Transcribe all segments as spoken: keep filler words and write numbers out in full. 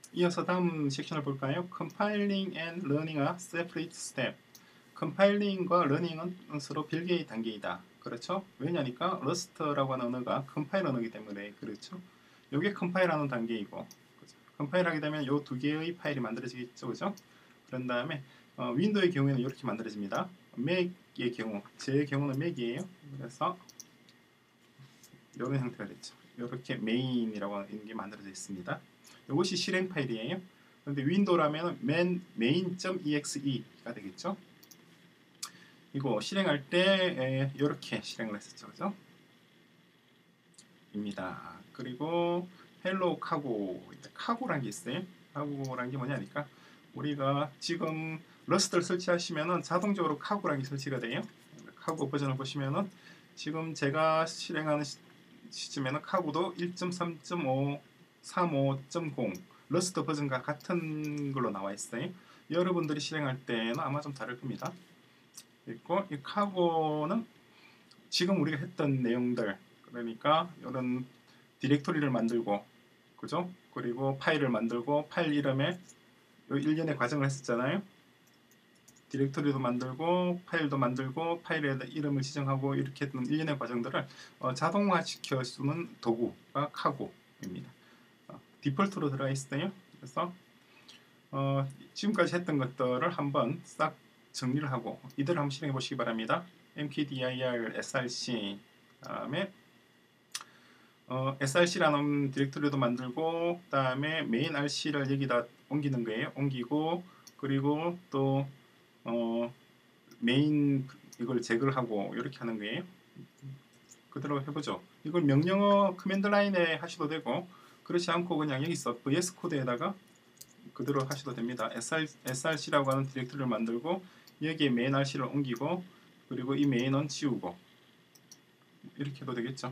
이어서 다음 섹션을 볼까요? Compiling and learning are separate step. 컴파일링과 러닝은 서로 별개의 단계이다. 그렇죠? 왜냐니까 러스트라고 하는 언어가 컴파일 언어이기 때문에 그렇죠? 이게 컴파일하는 단계이고, 그죠? 컴파일하게 되면 이 두 개의 파일이 만들어지겠죠, 그죠? 그런 다음에 어, 윈도우의 경우에는 이렇게 만들어집니다. 맥의 경우, 제 경우는 맥이에요. 그래서 이런 형태가 됐죠. 이렇게 메인이라고 하는 게 만들어져 있습니다. 이것이 실행 파일이에요. 그런데 윈도우라면 main, main.exe가 되겠죠. 이거 실행할 때 이렇게 실행을 했었죠, 그죠? 입니다. 그리고 헬로 카고, 카고란 게 있어요. 카고란 게 뭐냐니까 우리가 지금 러스트를 설치하시면은 자동적으로 카고란 게 설치가 돼요. 카고 버전을 보시면은 지금 제가 실행하는 시, 시점에는 카고도 일 점 삼 점 오 삼오 점 공 러스트 버전과 같은 걸로 나와 있어요. 여러분들이 실행할 때는 아마 좀 다를 겁니다. 있고, 이 카고는 지금 우리가 했던 내용들, 그러니까 이런 디렉토리를 만들고, 그죠? 그리고 파일을 만들고, 파일 이름에 일련의 과정을 했었잖아요. 디렉토리도 만들고, 파일도 만들고, 파일의 이름을 지정하고, 이렇게 했던 일련의 과정들을 어, 자동화시켜주는 도구가 카고입니다. 어, 디폴트로 들어가 있어요. 그래서 어, 지금까지 했던 것들을 한번 싹 정리를 하고 이대로 한번 실행해 보시기 바랍니다. mkdir src 다음에 어, src라는 디렉토리도 만들고 그 다음에 main rc를 여기다 옮기는 거예요. 옮기고 그리고 또 어, 메인 이걸 제거를 하고 이렇게 하는 거예요. 그대로 해보죠. 이걸 명령어 커맨드 라인에 하셔도 되고 그렇지 않고 그냥 여기서 브이에스 코드에다가 그대로 하셔도 됩니다. 에스알, 에스알씨라고 하는 디렉토리를 만들고 여기에 메인 알씨를 옮기고 그리고 이 메인은 지우고 이렇게 해도 되겠죠.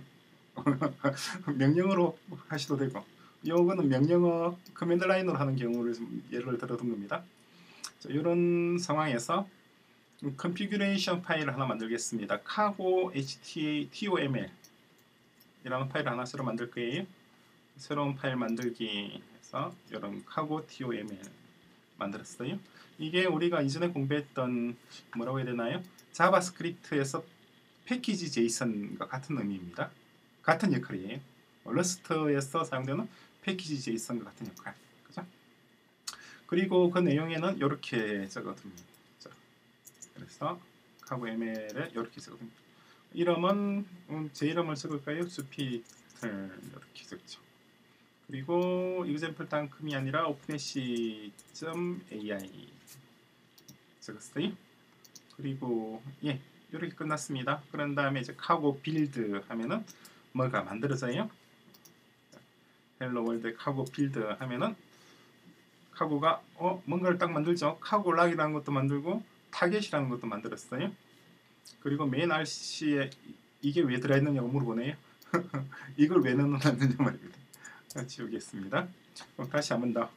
명령어로 하셔도 되고 이거는 명령어 커맨드 라인으로 하는 경우를 좀 예를 들어둔 겁니다. 자, 이런 상황에서 컨피규레이션 파일을 하나 만들겠습니다. 카고 html 이라는 파일을 하나 새로 만들 거예요. 새로운 파일 만들기 해서 이런 카고 톰 만들었어요. 이게 우리가 이전에 공부했던 뭐라고 해야 되나요? 자바스크립트에서 패키지 제이슨과 같은 의미입니다. 같은 역할이에요. 러스트에서 사용되는 패키지 제이슨과 같은 역할. 그죠? 그리고 그 내용에는 이렇게 적어둡니다. 그래서 카고 엠엘에 이렇게 적어둡니다. 이름은 음, 제 이름을 적을까요? 주피터 이렇게 적죠. 그리고 example 단큼이 아니라 openac.ai 적었어요. 그리고 예 이렇게 끝났습니다. 그런 다음에 이제 카고 빌드 하면은 뭐가 만들어져요. 헬로 월드 카고 빌드 하면은 카고가 어 뭔가를 딱 만들죠. 카고 락이라는 것도 만들고 타겟이라는 것도 만들었어요. 그리고 메인 알씨에 이게 왜 들어있느냐고 물어보네요. 이걸 왜 넣어놨느냐 말입니다. 지우겠습니다. 그럼 다시 한 번 더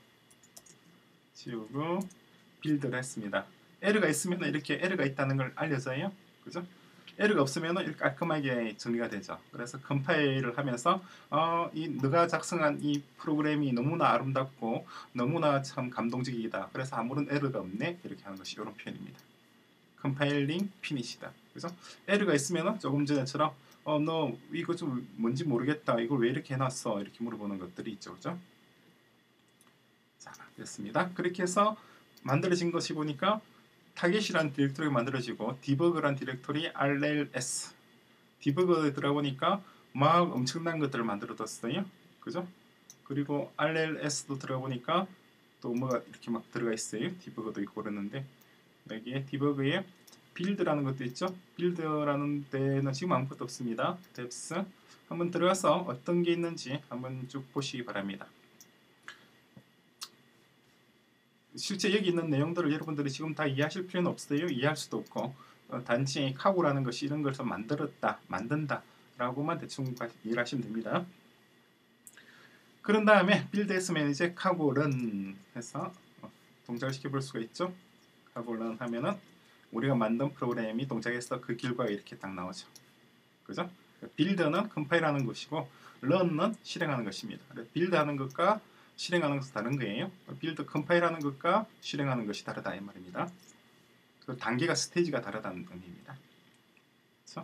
지우고 빌드를 했습니다. 에러가 있으면 이렇게 에러가 있다는 걸 알려줘요. 그죠? 에러가 없으면 이렇게 깔끔하게 정리가 되죠. 그래서 컴파일을 하면서 어, 이 너가 작성한 이 프로그램이 너무나 아름답고 너무나 참 감동적이다. 그래서 아무런 에러가 없네. 이렇게 하는 것이 이런 표현입니다. 컴파일링 피니시다. 그래서 에러가 있으면 조금 전에처럼 어, 너 이거 좀 뭔지 모르겠다. 이걸 왜 이렇게 해놨어? 이렇게 물어보는 것들이 있죠. 그죠? 자, 됐습니다. 그렇게 해서 만들어진 것이 보니까 타겟이라는 디렉토리가 만들어지고 디버그라는 디렉토리 알엘에스 디버그에 들어가보니까 막 엄청난 것들을 만들어뒀어요. 그죠? 그리고 알엘에스도 들어가보니까 또 뭐가 이렇게 막 들어가 있어요. 디버그도 있고 그러는데 여기에 디버그에 빌드라는 것도 있죠. 빌드라는 데는 지금 아무것도 없습니다. 뎁스 한번 들어가서 어떤 게 있는지 한번 쭉 보시기 바랍니다. 실제 여기 있는 내용들을 여러분들이 지금 다 이해하실 필요는 없어요. 이해할 수도 없고 어, 단지 카고라는 것이 이런 것을 만들었다, 만든다 라고만 대충 이해를 하시면 됩니다. 그런 다음에 빌드했으면 이제 카고 런 해서 동작을 시켜볼 수가 있죠. 카고 런 하면은 우리가 만든 프로그램이 동작해서 그 결과가 이렇게 딱 나오죠. 그죠? 빌드는 컴파일하는 것이고 런은 실행하는 것입니다. 빌드하는 것과 실행하는 것은 다른 거예요. 빌드 컴파일하는 것과 실행하는 것이 다르다 이 말입니다. 그 단계가 스테이지가 다르다는 의미입니다. 그렇죠?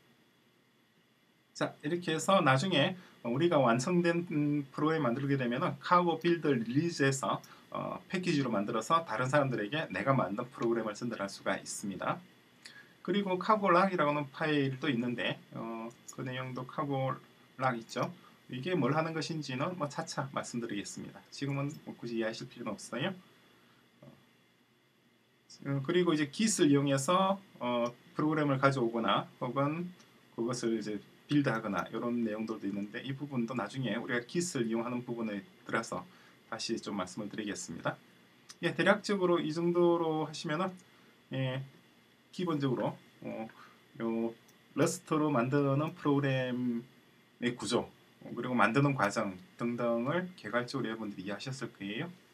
자, 이렇게 해서 나중에 우리가 완성된 음, 프로그램 만들게 되면은 카고 빌드 릴리즈에서 어, 패키지로 만들어서 다른 사람들에게 내가 만든 프로그램을 전달할 수가 있습니다. 그리고 카고락이라는 파일도 있는데 어, 그 내용도 카고락 있죠. 이게 뭘 하는 것인지는 뭐 차차 말씀드리겠습니다. 지금은 뭐 굳이 이해하실 필요는 없어요. 어, 그리고 이제 git을 이용해서 어, 프로그램을 가져오거나 혹은 그것을 이제 빌드하거나 이런 내용들도 있는데 이 부분도 나중에 우리가 git을 이용하는 부분에 들어서 다시 좀 말씀을 드리겠습니다. 예, 대략적으로 이 정도로 하시면은 예, 기본적으로 어, 요 러스트로 만드는 프로그램의 구조 어, 그리고 만드는 과정 등등을 개괄적으로 여러분들이 이해하셨을 거예요.